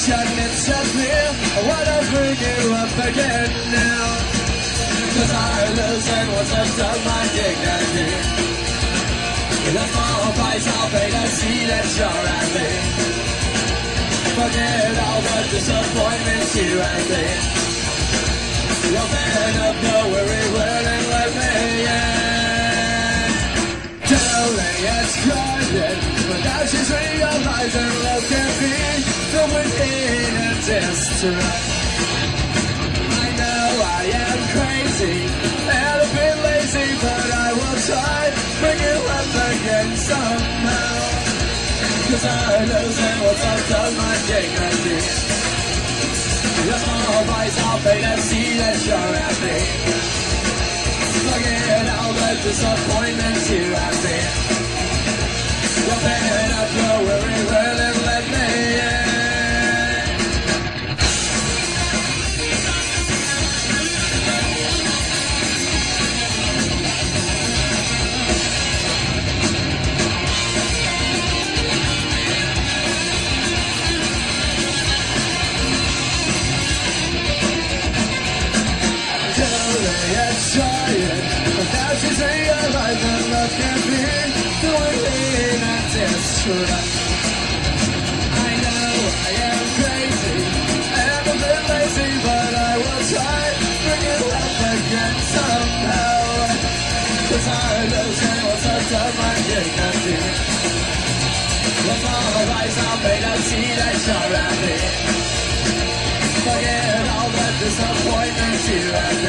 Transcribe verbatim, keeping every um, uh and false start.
rejection, it's so clear. I wanna bring you up again now. Cause I'm losing what's left of my dignity. The small price I'll pay to see that you're happy. Forget all the disappointments you and me. You're man of no worry, willing let me in. Darling, it's crying, but now she's realizing love can be filled with pain and distress. I know I am crazy and a bit lazy, but I will try bring you up again somehow. Cause I'm losing what's left of my dignity. The small price I'll pay to see that you're happy. Forget all the disappointments you have been. You're paying up your worry, well, and let me in. Trying, but now she's realizing love can be doing pain and distress. I know I am crazy and a bit lazy, but I will try bring it up again somehow. Cause I'm losing what's left of my dignity. The small price I'll pay to see that you're happy. Forget all the disappointments you have.